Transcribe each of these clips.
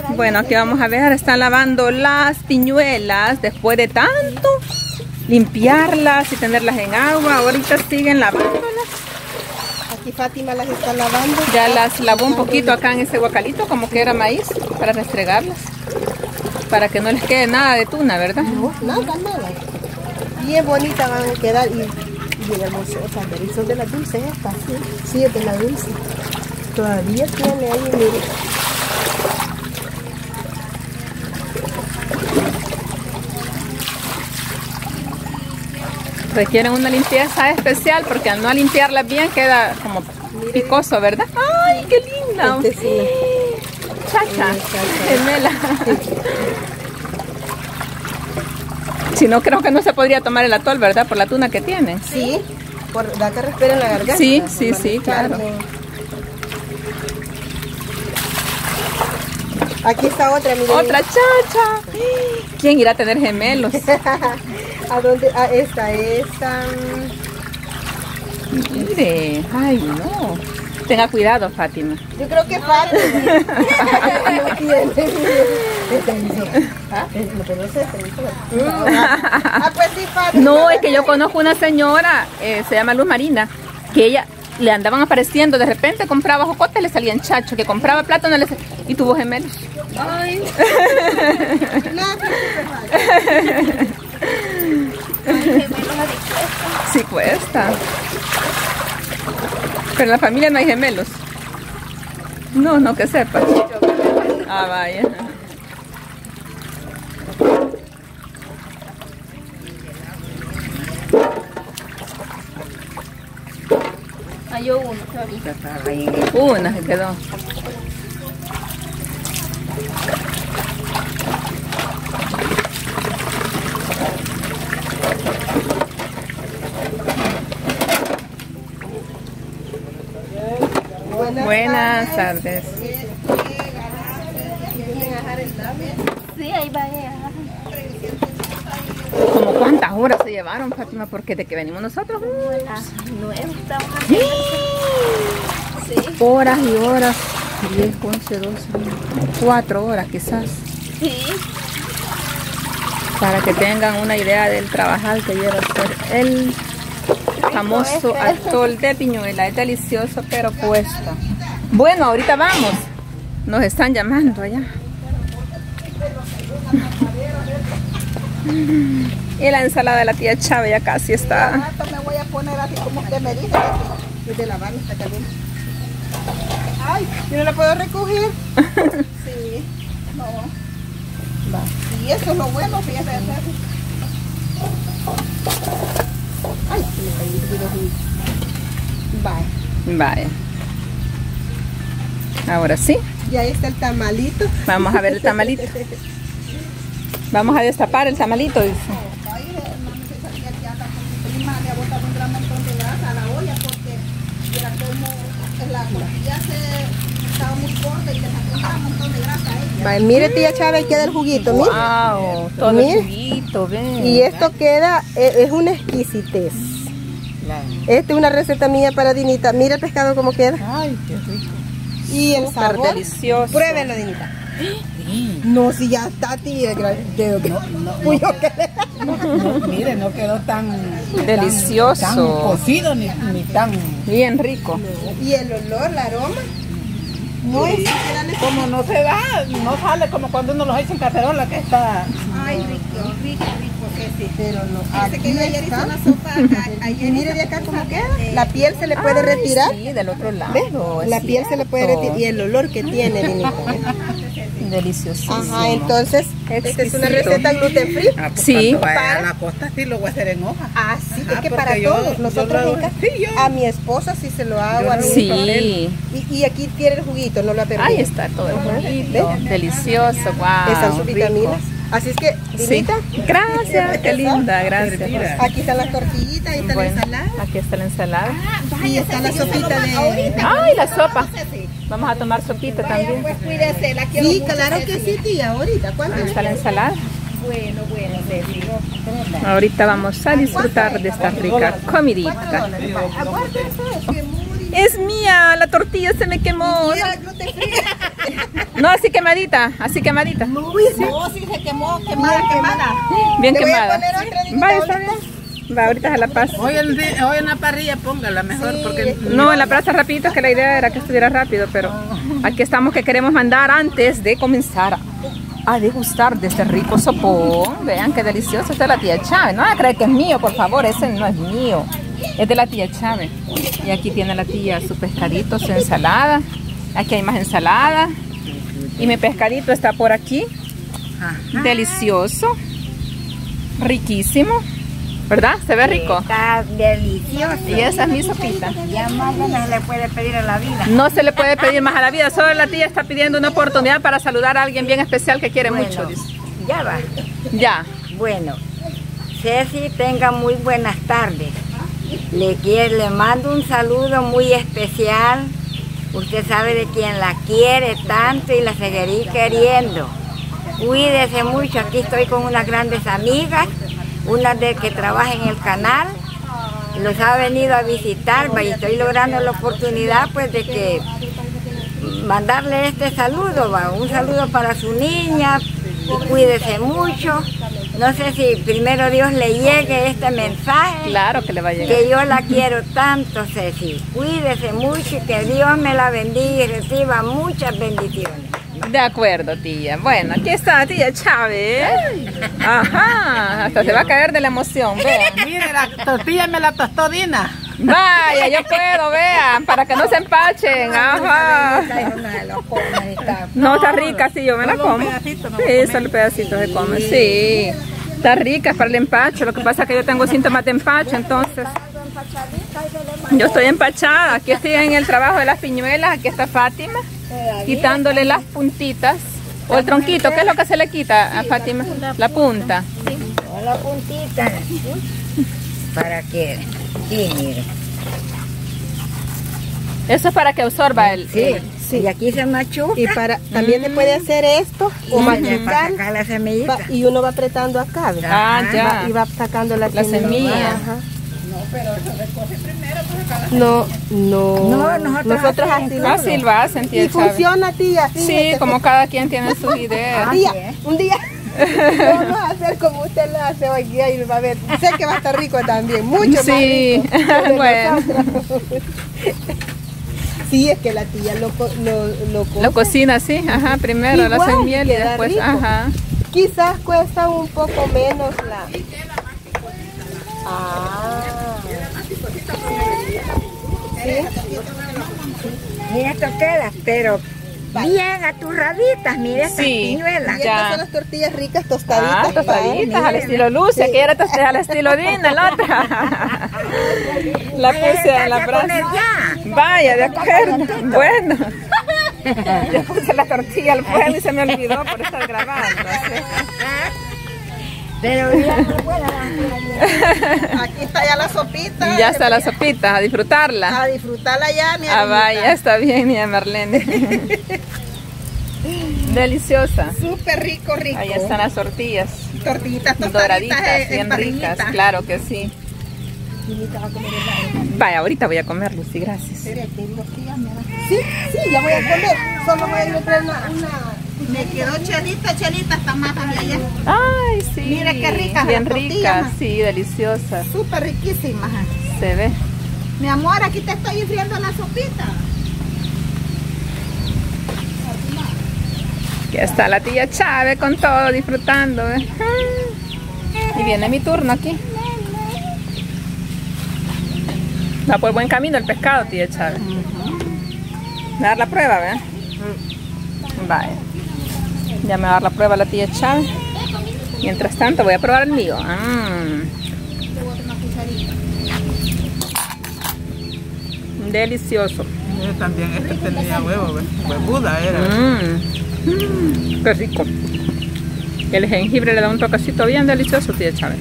Bueno, aquí vamos a ver, están lavando las piñuelas después de tanto limpiarlas y tenerlas en agua. Ahorita siguen lavándolas. Aquí Fátima las está lavando. Ya las lavó un poquito acá en ese guacalito, como que era maíz, para restregarlas. Para que no les quede nada de tuna, ¿verdad? No, nada. Bien bonita van a quedar y bien hermosas. Y son de las dulces estas, sí. Sí, es de la dulce. Todavía tiene ahí, mire. Requieren una limpieza especial porque al no limpiarlas bien queda como picoso, ¿verdad? ¡Ay, qué linda! Sí. Chacha, gemela. Si no, creo que no se podría tomar el atol, ¿verdad? Por la tuna que tienen. Sí, por la que respira en la garganta. Sí, claro. Aquí está otra, mire. Otra chacha. ¿Quién irá a tener gemelos? ¿A dónde? Ah, esta. Mire, ay no. Tenga cuidado, Fátima. Yo creo que Fátima. No tiene. Pues sí, Fátima. No, es que yo conozco una señora, se llama Luz Marina, que ella le andaban apareciendo, de repente compraba jocotes, le salían chachos, que compraba plátano y tuvo gemelos. Ay. Sí cuesta. Pero en la familia no hay gemelos. No que sepa. Ah, vaya. Hay uno, Una se quedó. Buenas tardes. Sí, ahí va ella. ¿Cómo cuántas horas se llevaron, Fátima? Porque de que venimos nosotros. Las 9 estamos. Sí. Horas y horas. 10, 11, 12, 4 horas quizás. Sí. Para que tengan una idea del trabajar que lleva a hacer el famoso atol de piñuela. Es delicioso, pero cuesta. Bueno, ahorita vamos. Nos están llamando allá. Y la ensalada de la tía Chávez ya casi está. Me voy a poner así como usted me dice. Y de la mano está caliente. Ay, yo no la puedo recoger. Sí, no. Va. Y eso es lo bueno, fíjate. Ay, se me cayó. Vaya. Ahora sí. Y ahí está el tamalito. Vamos a ver el tamalito. Vamos a destapar el tamalito, dice. Mire, tía Chávez, queda el juguito, mire. Wow, todo mire. el juguito, ven. Y esto queda, es una exquisitez. Esta es una receta mía para Dinita. Mira el pescado como queda. Ay, qué rico. Y el sabor delicioso. Pruébenlo, Dinita. Sí. No, si ya está, tía. Mire, no quedó tan delicioso, tan cocido ni tan bien rico. Y el olor, el aroma. No es como no se da, no sale como cuando uno los echa en cacerola que está. Ay, rico que sí, pero no. Aquí que yo ayer hice una sopa y mire de acá cómo queda. La piel se le puede retirar. Sí, del otro lado. ¿Ve? La piel se le puede retirar y el olor que tiene, Dinita. Deliciosísimo. Ajá, entonces, esta es una receta gluten free. Ah, pues sí. Cuando vaya a la costa sí lo voy a hacer en hoja. Ah, sí, es que para todos. Nosotros en casa, a mi esposa sí se lo hago. A mi sí. Y aquí tiene el juguito, no lo ha perdido. Ahí está todo el juguito. Delicioso, wow. Están sus vitaminas. Así es que, Dinita. Sí. Gracias, qué linda, gracias. Aquí están las tortillitas, ahí está la ensalada. Aquí está la ensalada. Y está la sopita de... Ay, la sopa. Vamos a tomar sopita también. Pues cuídese, la quiero mucho. Sí, claro que sí, tía, ahorita. ¿Cuándo? Ahí está la ensalada. Bueno, Ceci. Ahorita vamos a disfrutar de esta rica comidita. Aguárdense, que muy Es mía, la tortilla se me quemó. Mira, gluten free. No, así quemadita, así quemadita. No, sí se quemó, quemada. Bien Te voy a quemada. poner otra de Va, está bien. Va, ahorita se la paso. Hoy en la parrilla póngala mejor porque... No, en la plaza rapidito, es que la idea era que estuviera rápido, pero aquí estamos que queremos mandar antes de comenzar a degustar de este rico sopón. Vean qué delicioso. Esta es la tía Chávez. No van a creer que es mío, por favor, ese no es mío. Es de la tía Chávez. Y aquí tiene la tía su pescadito, su ensalada. Aquí hay más ensalada. Y mi pescadito está por aquí. Delicioso. Riquísimo. ¿Verdad? Se ve rico. Está delicioso. Y esa es mi sopita. Ya más no se le puede pedir a la vida. No se le puede pedir más a la vida. Solo la tía está pidiendo una oportunidad para saludar a alguien bien especial que quiere mucho. Dice. Ya va. Ya. Bueno, Ceci, tenga muy buenas tardes. Le mando un saludo muy especial. Usted sabe de quien la quiere tanto y la seguiré queriendo. Cuídese mucho. Aquí estoy con unas grandes amigas. Una de que trabaja en el canal, los ha venido a visitar y estoy logrando la oportunidad pues de que mandarle este saludo, un saludo para su niña, y cuídese mucho. No sé si primero Dios le llegue este mensaje. Claro que le va a llegar. Que yo la quiero tanto, Ceci. Cuídese mucho y que Dios me la bendiga y reciba muchas bendiciones. De acuerdo, tía. Bueno, aquí está tía Chávez. Ajá, hasta se va a caer de la emoción, vean. Mire, la tortilla me la tostó Dina. Vaya, yo puedo, vean, para que no se empachen. Ajá. No, está rica, sí, yo me la Solo un como. pedacito, ¿no? Sí, solo pedacitos se come, sí. Está rica, es para el empacho. Lo que pasa es que yo tengo síntomas de empacho, entonces yo estoy empachada. Aquí estoy en el trabajo de las piñuelas. Aquí está Fátima, quitándole las puntitas o el tronquito. ¿Qué es lo que se le quita a Fátima? La punta. Con la puntita. ¿Para qué? Sí, mire. Eso es para que absorba el... Sí. Y aquí se machuca. Y también se puede hacer esto o para machucar sacar la semillita. y uno va apretando acá, ¿verdad? Ah, ya. Y va sacando la semilla. Ajá. No, pero eso recoge primero, pues acá. No, nosotros así lo Fácil lo hacen, tía Y Chávez. funciona, tía. Sí, como cada quien tiene sus ideas. Un día vamos a hacer como usted lo hace hoy día y va a ver. Sé que va a estar rico también, mucho Sí, más rico que bueno. nosotros. Sí, es que la tía Lo cocina así, ajá, primero lo hacen miel y queda después, rico. ajá. Quizás cuesta un poco menos la... Mira, esto queda, pero bien aturraditas, mira estas Sí. piñuelas. Y estas son las tortillas ricas tostaditas. Ah, tostaditas al estilo Lucia, que era al estilo Dina, la otra. La puse en la poner brasa. ya. Vaya, de acuerdo. Bueno. Yo puse la tortilla al fuego y se me olvidó por estar grabando. ¿Sí? Pero ya no puedo. Aquí está ya la sopita. Ya está la sopita, a disfrutarla. A disfrutarla ya, mi Ah, amiguita. vaya, está bien, mi Marlene. Deliciosa. Súper rico, rico. Ahí están las tortillas. Tortillitas tostaditas Doraditas, bien en ricas, parrillita. claro que sí. Vaya, ahorita voy a comer, Lucy, gracias. Sí, ya voy a comer. Solo voy a ir a traer una... Me quedó chelita, está más allá. Ay, sí. Mira qué ricas bien las tortillas, ricas, ma. sí, deliciosas. Súper riquísimas. Se ve. Mi amor, aquí te estoy enfriando la sopita. Aquí está la tía Chávez con todo, disfrutando. ¿Eh? Y viene mi turno aquí. Va por buen camino el pescado, tía Chávez. ¿Me va a dar la prueba, ¿verdad? Vaya. Ya me va a dar la prueba la tía Chávez. Mientras tanto voy a probar el mío. Delicioso. También este tenía huevo, ¿ves? Huevuda era. Qué rico. El jengibre le da un toquecito bien delicioso, tía Chávez.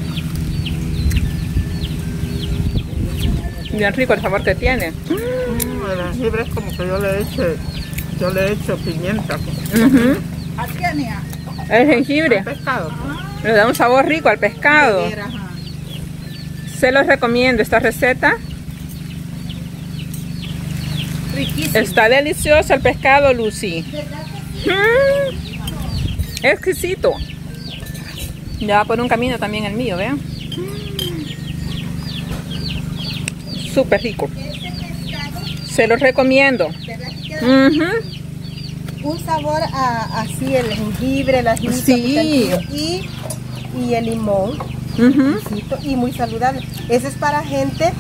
Bien rico el sabor que tiene. El jengibre es como que yo le he hecho pimienta. Aquí, Ania. El jengibre Pescado. le da un sabor rico al pescado. Se los recomiendo esta receta. Riquísimo. Está delicioso el pescado, Lucy. Exquisito. Ya va por un camino también el mío, vean. Súper rico. Se los recomiendo. Un sabor así, el jengibre, el ajito, Sí. y el limón. Y muy saludable. Ese es para gente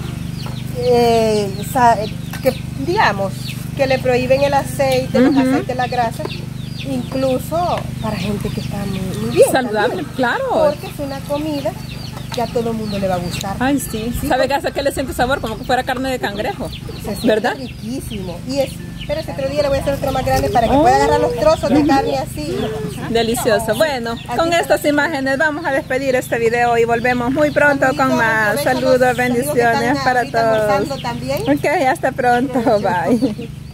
que, digamos, que le prohíben el aceite, los aceites, la grasa. Incluso para gente que está muy bien. Saludable, también, claro. porque es una comida que a todo el mundo le va a gustar. Ay, sí. ¿Sabe qué hace? Que le siente sabor como que fuera carne de cangrejo. Se siente ¿Verdad? riquísimo. Y es, pero ese otro día le voy a hacer otro más grande para que pueda agarrar los trozos de carne así. Delicioso. Bueno, con estas imágenes vamos a despedir este video y volvemos muy pronto con más. Saludos, bendiciones para todos. También. Ok, hasta pronto. Bye.